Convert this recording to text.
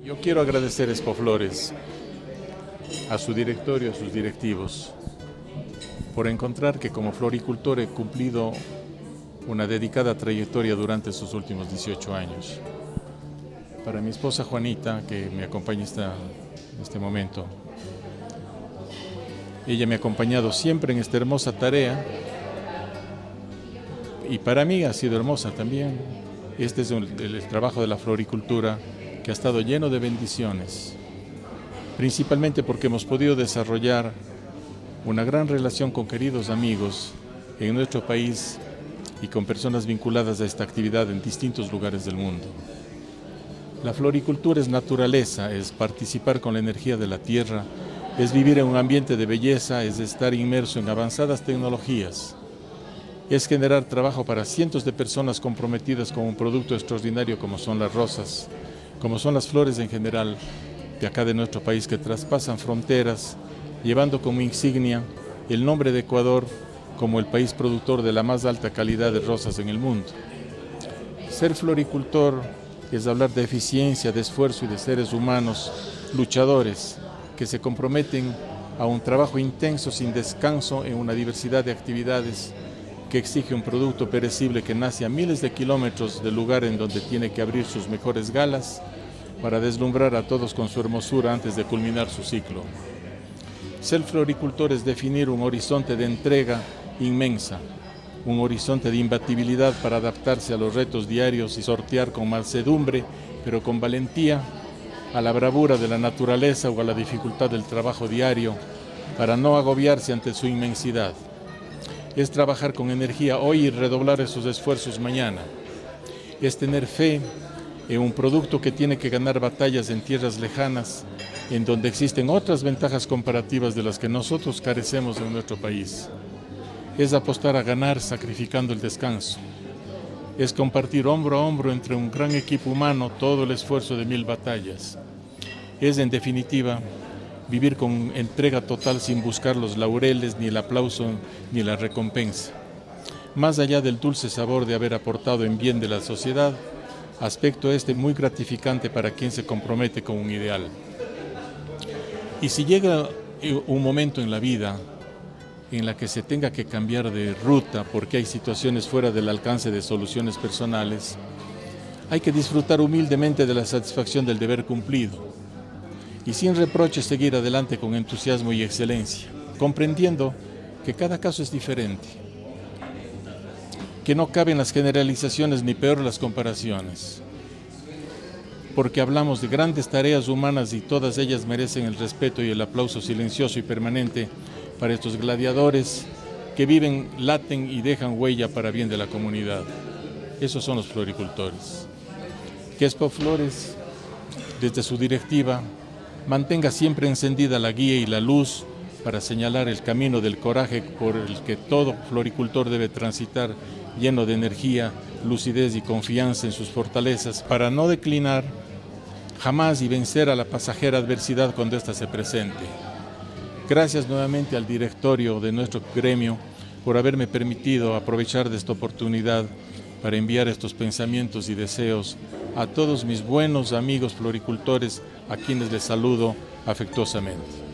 Yo quiero agradecer a Expoflores, a su directorio, a sus directivos, por encontrar que como floricultor he cumplido una dedicada trayectoria durante estos últimos 18 años. Para mi esposa Juanita, que me acompaña en este momento, ella me ha acompañado siempre en esta hermosa tarea y para mí ha sido hermosa también. Este es el trabajo de la floricultura que ha estado lleno de bendiciones, principalmente porque hemos podido desarrollar una gran relación con queridos amigos en nuestro país y con personas vinculadas a esta actividad en distintos lugares del mundo. La floricultura es naturaleza, es participar con la energía de la tierra, es vivir en un ambiente de belleza, es estar inmerso en avanzadas tecnologías, es generar trabajo para cientos de personas comprometidas con un producto extraordinario como son las rosas, como son las flores en general de acá de nuestro país que traspasan fronteras, llevando como insignia el nombre de Ecuador como el país productor de la más alta calidad de rosas en el mundo. Ser floricultor es hablar de eficiencia, de esfuerzo y de seres humanos luchadores que se comprometen a un trabajo intenso sin descanso en una diversidad de actividades que exige un producto perecible que nace a miles de kilómetros del lugar en donde tiene que abrir sus mejores galas para deslumbrar a todos con su hermosura antes de culminar su ciclo. Ser floricultor es definir un horizonte de entrega inmensa, un horizonte de imbatibilidad para adaptarse a los retos diarios y sortear con mansedumbre, pero con valentía, a la bravura de la naturaleza o a la dificultad del trabajo diario, para no agobiarse ante su inmensidad. Es trabajar con energía hoy y redoblar esos esfuerzos mañana. Es tener fe en un producto que tiene que ganar batallas en tierras lejanas, en donde existen otras ventajas comparativas de las que nosotros carecemos en nuestro país. Es apostar a ganar sacrificando el descanso. Es compartir hombro a hombro entre un gran equipo humano todo el esfuerzo de 1000 batallas. Es, en definitiva, vivir con entrega total sin buscar los laureles, ni el aplauso, ni la recompensa. Más allá del dulce sabor de haber aportado en bien de la sociedad, aspecto este muy gratificante para quien se compromete con un ideal. Y si llega un momento en la vida en la que se tenga que cambiar de ruta porque hay situaciones fuera del alcance de soluciones personales, hay que disfrutar humildemente de la satisfacción del deber cumplido y sin reproches seguir adelante con entusiasmo y excelencia, comprendiendo que cada caso es diferente, que no caben las generalizaciones ni peor las comparaciones, porque hablamos de grandes tareas humanas y todas ellas merecen el respeto y el aplauso silencioso y permanente para estos gladiadores que viven, laten y dejan huella para bien de la comunidad. Esos son los floricultores. Que Expoflores, desde su directiva, mantenga siempre encendida la guía y la luz para señalar el camino del coraje por el que todo floricultor debe transitar, lleno de energía, lucidez y confianza en sus fortalezas, para no declinar jamás y vencer a la pasajera adversidad cuando ésta se presente. Gracias nuevamente al directorio de nuestro gremio por haberme permitido aprovechar de esta oportunidad para enviar estos pensamientos y deseos a todos mis buenos amigos floricultores, a quienes les saludo afectuosamente.